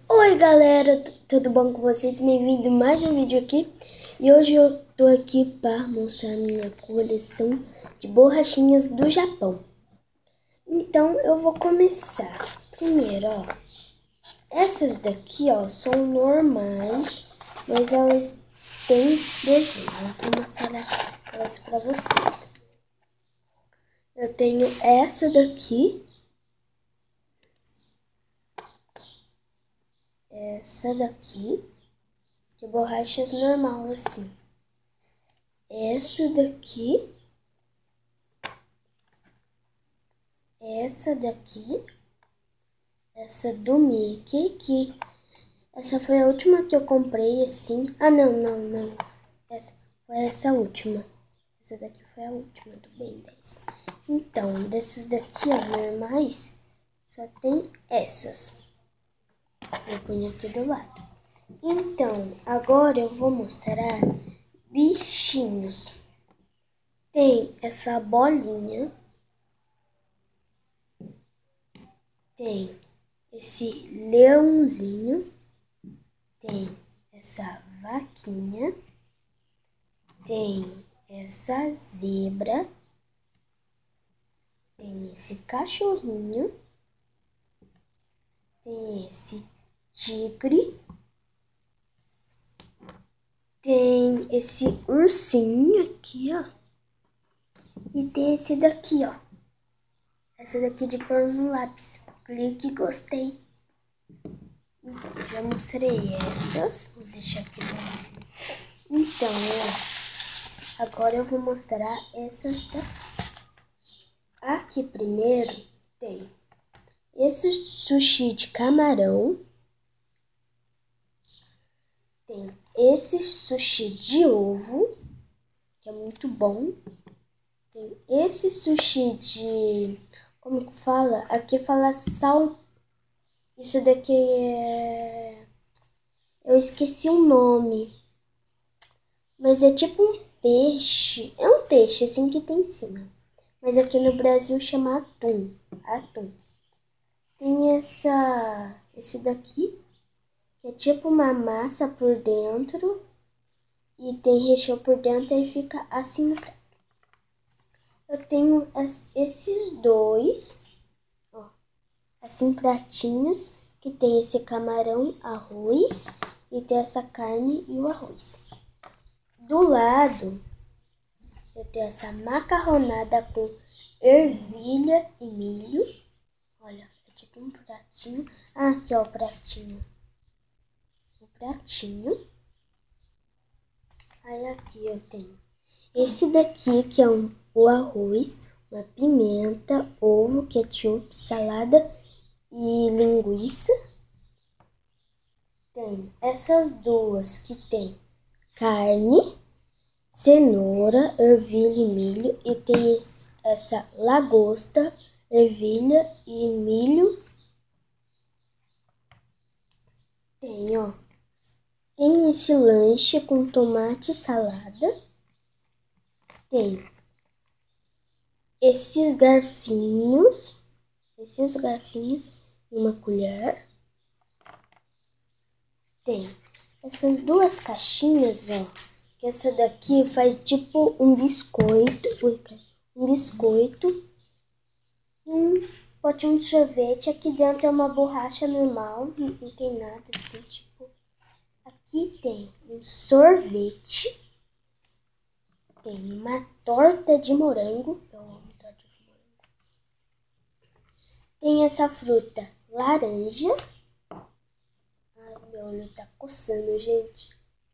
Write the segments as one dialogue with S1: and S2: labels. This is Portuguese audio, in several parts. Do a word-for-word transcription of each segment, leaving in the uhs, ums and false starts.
S1: Oi galera, t- tudo bom com vocês? Bem-vindo a mais um vídeo aqui. E hoje eu tô aqui para mostrar minha coleção de borrachinhas do Japão. Então eu vou começar. Primeiro, ó, essas daqui, ó, são normais, mas elas têm desenho. Eu vou mostrar elas para vocês. Eu tenho essa daqui. Essa daqui, de borrachas normal assim. Essa daqui. Essa daqui. Essa do Mickey, que essa foi a última que eu comprei assim. Ah, não, não, não. Essa foi essa última. Essa daqui foi a última do Ben dez. Então, dessas daqui, ó, normais, só tem essas. Eu ponho aqui do lado. Então, agora eu vou mostrar bichinhos. Tem essa bolinha. Tem esse leãozinho. Tem essa vaquinha. Tem essa zebra. Tem esse cachorrinho. Tem esse tigre. Tem esse ursinho aqui, ó. E tem esse daqui, ó. Essa daqui de pôr no lápis. Clique, gostei. Então, já mostrei essas. Vou deixar aqui do lado. Então, ó, agora eu vou mostrar essas daqui. Aqui primeiro tem esse sushi de camarão. Tem esse sushi de ovo, que é muito bom. Tem esse sushi de... Como que fala? Aqui fala sal. Isso daqui é... Eu esqueci o nome. Mas é tipo um peixe. É um peixe assim que tem em cima. Mas aqui no Brasil chama atum. Atum. Tem essa... Esse daqui. Que é tipo uma massa por dentro. E tem recheio por dentro e fica assim no prato. Eu tenho as, esses dois, ó, assim pratinhos, que tem esse camarão, arroz, e tem essa carne e o arroz. Do lado, eu tenho essa macarronada com ervilha e milho. Olha, é tipo um pratinho. Ah, aqui ó, o pratinho. O pratinho. Aí aqui eu tenho esse daqui, que é um, o arroz, uma pimenta, ovo, ketchup, salada e linguiça. Tem essas duas que tem carne, cenoura, ervilha e milho. E tem esse, essa lagosta, ervilha e milho. Tem, ó. Tem esse lanche com tomate e salada. Tem esses garfinhos, esses garfinhos e uma colher. Tem essas duas caixinhas, ó, que essa daqui faz tipo um biscoito, um biscoito, um potinho de sorvete. Aqui dentro é uma borracha normal, não, não tem nada assim, tipo. Aqui tem um sorvete, tem uma torta de morango. Eu amo torta de morango. Tem essa fruta laranja. Ai, meu olho tá coçando, gente.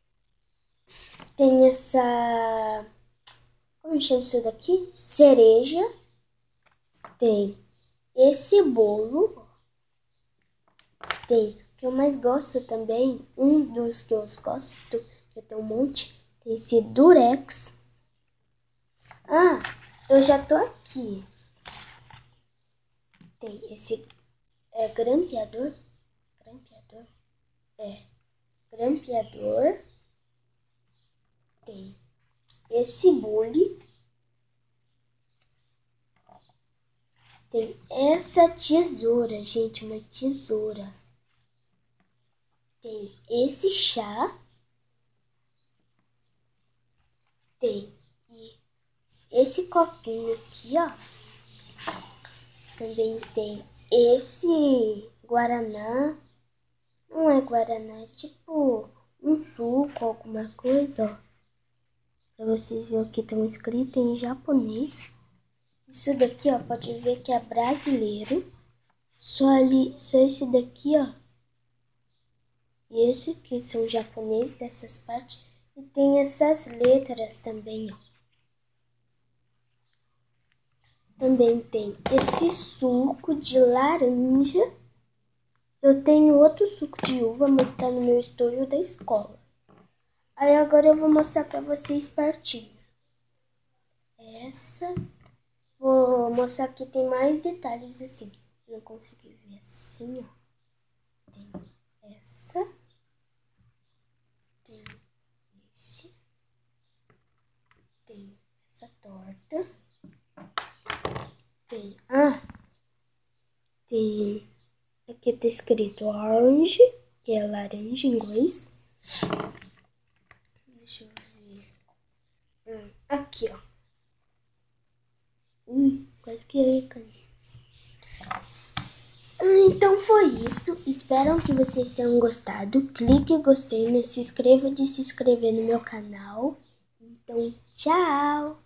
S1: Tem essa... Como chama isso daqui? Cereja. Tem esse bolo. Tem o que eu mais gosto também. Um dos que eu gosto, que tem um monte. Tem esse Durex. Ah, eu já tô aqui. Tem esse é, grampeador. Grampeador. É. Grampeador. Tem esse bule. Tem essa tesoura, gente, uma tesoura. tem esse chá. Tem e esse copinho aqui, ó. Também tem esse guaraná. Não é guaraná, é tipo um suco, alguma coisa, ó. Pra vocês verem o que estão escrito em japonês. Isso daqui, ó, pode ver que é brasileiro. Só ali, só esse daqui, ó. E esse aqui são japoneses dessas partes. E tem essas letras também, ó. Também tem esse suco de laranja. Eu tenho outro suco de uva, mas tá no meu estojo da escola. Aí agora eu vou mostrar pra vocês pertinho. Essa. Vou mostrar que tem mais detalhes assim. Não consegui ver assim, ó. Tem essa. Tem esse. Tem essa torta. Tem. Ah! Tem. Aqui tá escrito orange, que é laranja em inglês. Deixa eu ver. Hum, aqui, ó. Ui, quase que aí, cara. Ah, então foi isso. Espero que vocês tenham gostado. Clique em gostei, se inscreva de se inscrever no meu canal. Então, tchau!